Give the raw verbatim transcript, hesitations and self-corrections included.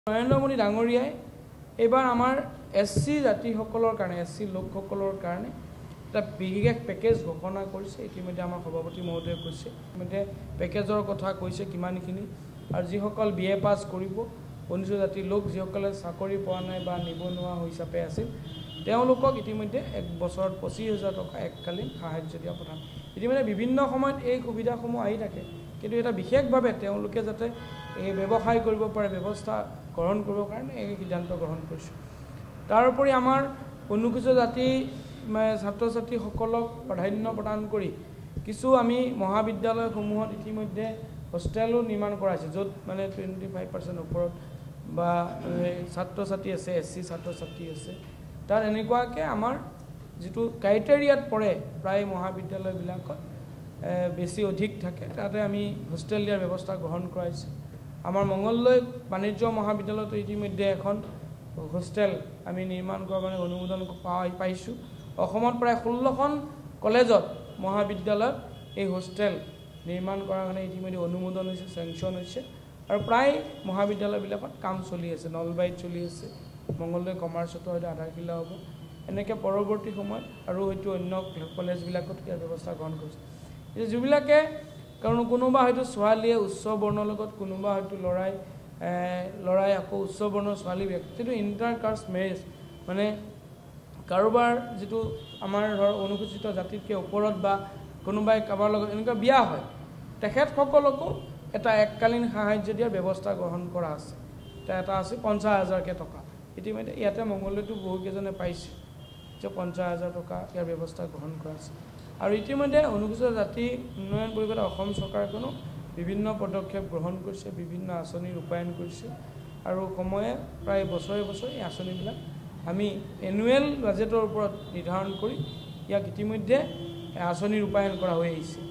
নৰেন্দ্ৰ মোদী ডাঙৰীয়াই এইবাৰ আমাৰ এছচি জাতিসকলৰ কাৰণে এছচি লোকসকলৰ কাৰণে এটা বিশেষ পেকেজ ঘোষণা কৰিছে। ইতিমধ্যে আমাৰ সভাপতি মহোদয়ে কৈছে, ইতিমধ্যে পেকেজৰ কথা কৈছে কিমানখিনি, আৰু যিসকল বি এ পাছ কৰিব অনুসূচিত জাতিৰ লোক যিসকলে চাকৰি পোৱা নাই বা নিবনুৱা হিচাপে আছিল তেওঁলোকক ইতিমধ্যে এক বছৰত পঁচিছ হাজাৰ টকা এককালীন সাহায্য দিয়া প্ৰধান। ইতিমধ্যে বিভিন্ন সময়ত এই সুবিধাসমূহ আহি থাকে, কিন্তু এটা বিশেষভাৱে তেওঁলোকে যাতে এই ব্যৱসায় কৰিব পাৰে ব্যৱস্থা গ্ৰহণ কৰিবৰ কাৰণে এই সিদ্ধান্ত গ্ৰহণ কৰিছোঁ। তাৰোপৰি আমাৰ অনুসূচিত জাতি ছাত্ৰ ছাত্ৰীসকলক প্ৰাধান্য প্ৰদান কৰি কিছু আমি মহাবিদ্যালয়সমূহত ইতিমধ্যে হোষ্টেলো নিৰ্মাণ কৰা হৈছে, য'ত মানে টুৱেণ্টি ফাইভ পাৰ্চেণ্ট ওপৰত বা ছাত্ৰ ছাত্ৰী আছে, এছ চি ছাত্ৰ ছাত্ৰী আছে। তাত এনেকুৱাকৈ আমাৰ যিটো ক্ৰাইটেৰিয়াত পৰে প্ৰায় মহাবিদ্যালয়বিলাকত বেছি অধিক থাকে, তাতে আমি হোষ্টেল দিয়াৰ ব্যৱস্থা গ্ৰহণ কৰাইছে। আমাৰ মংগলদৈ বাণিজ্য মহাবিদ্যালয়তো ইতিমধ্যে এখন হোষ্টেল আমি নিৰ্মাণ কৰাৰ মানে অনুমোদন পাইছোঁ। অসমত প্ৰায় ষোল্লখন কলেজত মহাবিদ্যালয়ত এই হোষ্টেল নিৰ্মাণ কৰাৰ কাৰণে ইতিমধ্যে অনুমোদন হৈছে, চেংচন হৈছে, আৰু প্ৰায় মহাবিদ্যালয়বিলাকত কাম চলি আছে। নলবাৰীত চলি আছে, মংগলদৈ কমাৰ্চতো হয়তো আধাৰশিলা হ'ব, এনেকৈ পৰৱৰ্তী সময়ত আৰু হয়তো অন্য কলেজবিলাকত ইয়াৰ ব্যৱস্থা গ্ৰহণ কৰিছে। যিবিলাকে কাৰণ কোনোবা হয়তো ছোৱালীয়ে উচ্চ বৰ্ণৰ লগত, কোনোবা হয়তো ল'ৰাই ল'ৰাই আকৌ উচ্চ বৰ্ণৰ ছোৱালী ব্যক্তিটো ইণ্টাৰ কাষ্ট মেৰেজ, মানে কাৰোবাৰ যিটো আমাৰ ধৰ অনুসূচিত জাতিতকৈ ওপৰত বা কোনোবাই কাৰোবাৰ লগত এনেকুৱা বিয়া হয়, তেখেতসকলকো এটা এককালীন সাহায্য দিয়াৰ ব্যৱস্থা গ্ৰহণ কৰা আছে। এতিয়া এটা আছে পঞ্চাছ হাজাৰকৈ টকা, ইতিমধ্যে ইয়াতে মংগলদৈতো বহুকেইজনে পাইছে যে পঞ্চাছ হাজাৰ টকা ইয়াৰ ব্যৱস্থা গ্ৰহণ কৰা আছে। আৰু ইতিমধ্যে অনুসূচিত জাতি উন্নয়ন পৰিষদে অসম চৰকাৰখনো বিভিন্ন পদক্ষেপ গ্ৰহণ কৰিছে, বিভিন্ন আঁচনি ৰূপায়ণ কৰিছে, আৰু সময়ে প্ৰায় বছৰে বছৰে এই আঁচনিবিলাক আমি এনুৱেল বাজেটৰ ওপৰত নিৰ্ধাৰণ কৰি ইয়াক ইতিমধ্যে আঁচনি ৰূপায়ণ কৰা হৈ আহিছে।